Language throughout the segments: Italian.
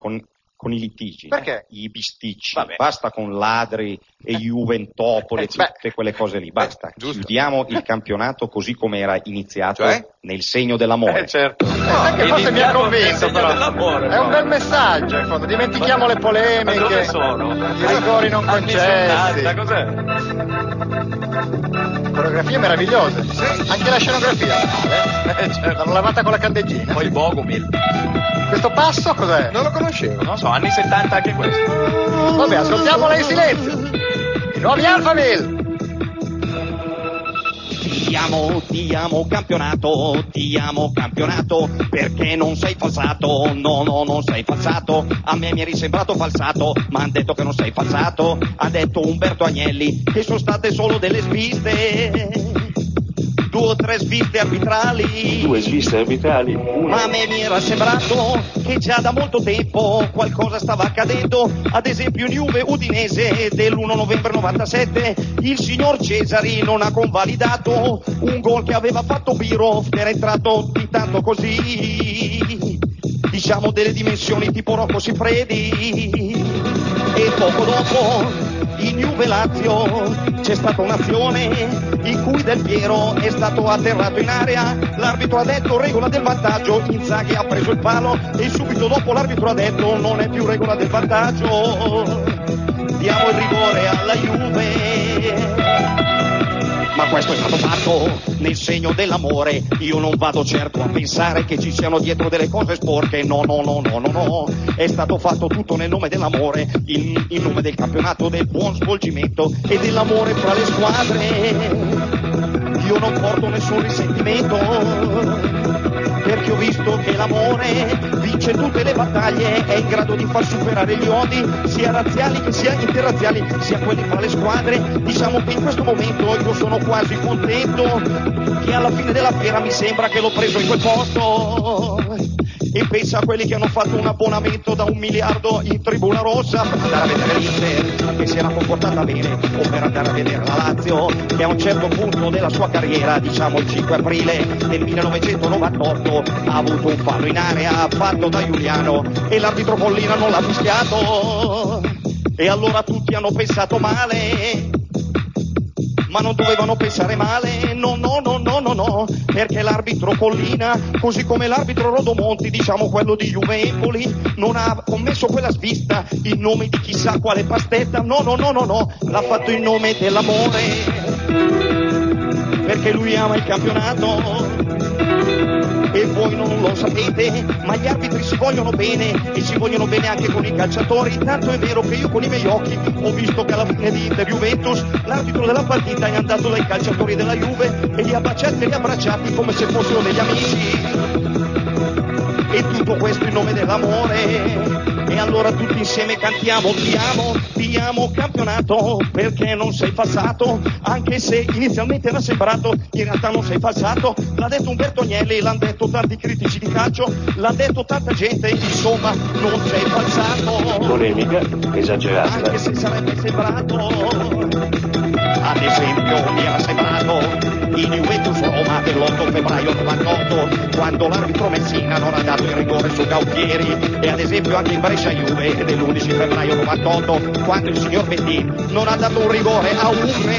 con i litigi, perché? I bisticci, Vabbè. basta con ladri e Juventopoli e tutte quelle cose lì, basta. Chiudiamo il campionato così come era iniziato, cioè? nel segno dell'amore. Certo. Sai che forse mi ha convinto, però. Dell'amore, È un bel messaggio, in fondo. Dimentichiamo le polemiche, dove sono? i rigori non concessi. Cos'è? Coreografie meravigliose. Anche la scenografia. Certo. L'hanno lavata con la candeggina. Poi Bogomil. Questo passo cos'è? Non lo conoscevo. Non so, anni 70 anche questo. Vabbè, ascoltiamola in silenzio. I nuovi Alphaville. Ti amo campionato, perché non sei falsato, no, non sei falsato, a me mi eri sembrato falsato, ma han detto che non sei falsato, ha detto Umberto Agnelli, che sono state solo delle sviste, 2 o 3 sviste arbitrali. 2 sviste arbitrali. Ma a me mi era sembrato che già da molto tempo qualcosa stava accadendo, ad esempio in Juve Udinese dell'1 novembre 97 il signor Cesari non ha convalidato un gol che aveva fatto Biro, era entrato di tanto così, diciamo delle dimensioni tipo Rocco Siffredi, e poco dopo in Juve Lazio c'è stata un'azione in cui Del Piero è stato atterrato in area, l'arbitro ha detto regola del vantaggio, Inzaghi ha preso il palo e subito dopo l'arbitro ha detto non è più regola del vantaggio, diamo il rigore alla Juve. Ma questo è stato fatto nel segno dell'amore, io non vado certo a pensare che ci siano dietro delle cose sporche, no, è stato fatto tutto nel nome dell'amore, in nome del campionato, del buon svolgimento e dell'amore fra le squadre. Io non porto nessun risentimento, perché ho visto che l'amore vince tutte le battaglie, è in grado di far superare gli odi, sia razziali che sia interrazziali, sia quelli fra le squadre. Diciamo che in questo momento io sono quasi contento, che alla fine della fiera mi sembra che l'ho preso in quel posto. E pensa a quelli che hanno fatto un abbonamento da 1 miliardo in Tribuna Rossa per andare a vedere l'Inter, che si era comportata bene, o per andare a vedere la Lazio, che a un certo punto della sua carriera, diciamo il 5 aprile del 1998, ha avuto un fallo in area fatto da Giuliano e l'arbitro Collina non l'ha fischiato, e allora tutti hanno pensato male, ma non dovevano pensare male, no, perché l'arbitro Collina, così come l'arbitro Rodomonti, diciamo quello di Juve Empoli, non ha commesso quella svista in nome di chissà quale pastetta, no, l'ha fatto in nome dell'amore, perché lui ama il campionato. E voi non lo sapete, ma gli arbitri si vogliono bene e si vogliono bene anche con i calciatori, tanto è vero che io con i miei occhi ho visto che alla fine di Inter Juventus l'arbitro della partita è andato dai calciatori della Juve e li ha baciati e li ha abbracciati come se fossero degli amici, e tutto questo in nome dell'amore. E allora tutti insieme cantiamo ti amo campionato, perché non sei falsato, anche se inizialmente era sembrato, in realtà non sei falsato, l'ha detto Umberto Agnelli, l'hanno detto tanti critici di calcio, l'ha detto tanta gente, insomma non sei falsato. Polemica esagerata. Anche se sarebbe sembrato, ad esempio mi era sembrato in Juventus Roma dell'8 febbraio 98, quando l'arbitro Messina non ha dato il rigore su Gautieri, e ad esempio anche in Brescia Juve dell'11 febbraio 98, quando il signor Bettì non ha dato un rigore a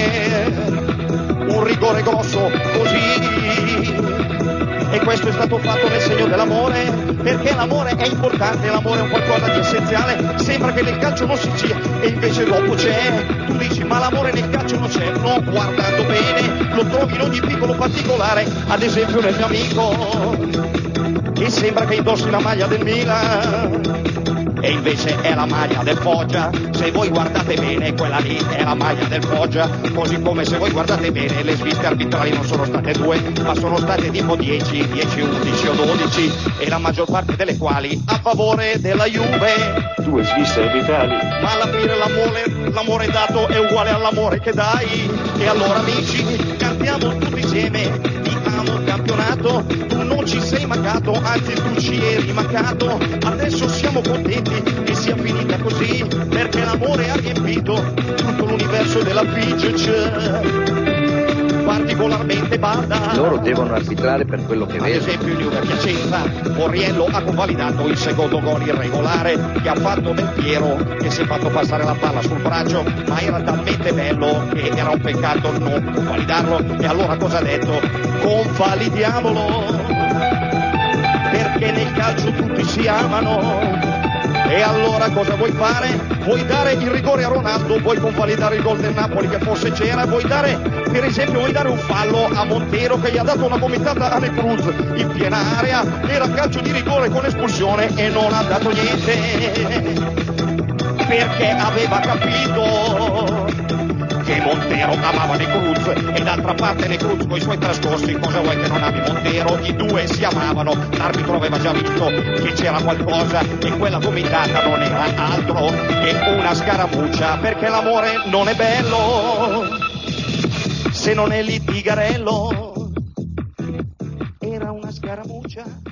un rigore grosso così. E questo è stato fatto nel segno dell'amore, perché l'amore è importante, l'amore è un qualcosa di essenziale, sembra che nel calcio non si sia, e invece dopo c'è. Tu dici ma l'amore nel calcio non c'è, no, guardando bene lo trovi in ogni piccolo particolare, ad esempio nel mio amico che sembra che indossi la maglia del Milan e invece è la maglia del Foggia. Se voi guardate bene quella lì è la maglia del Foggia, così come se voi guardate bene le sviste arbitrali non sono state 2 ma sono state tipo 10, 11 o 12, e la maggior parte delle quali a favore della Juve. 2 sviste arbitrali. Ma alla fine l'amore dato è uguale all'amore che dai. E allora amici cantiamo tutti insieme ti amo campionato, tu non ci sei mancato, anzi tu ci eri mancato, adesso siamo contenti che sia finita così, perché l'amore ha riempito tutto l'universo della PGC. Parti particolarmente bada. Loro devono arbitrare per quello che Ad vedono. esempio in Juve Piacenza, Borriello ha convalidato il secondo gol irregolare che ha fatto Del Piero, che si è fatto passare la palla sul braccio, ma era talmente bello che era un peccato non convalidarlo. E allora cosa ha detto? Convalidiamolo, perché nel calcio tutti si amano. E allora cosa vuoi fare? Vuoi dare il rigore a Ronaldo, vuoi convalidare il gol del Napoli che forse c'era, vuoi dare, per esempio, vuoi dare un fallo a Montero che gli ha dato una gomitata a Cruz in piena area, era calcio di rigore con espulsione e non ha dato niente, perché aveva capito che Montero amava Cruz, e d'altra parte Cruz con i suoi trascorsi, cosa vuoi che non ami Montero? I due si amavano, l'arbitro aveva già visto che c'era qualcosa e quella gomitata non era altro che una scaramuccia, perché l'amore non è bello se non è litigarello, era una scaramuccia.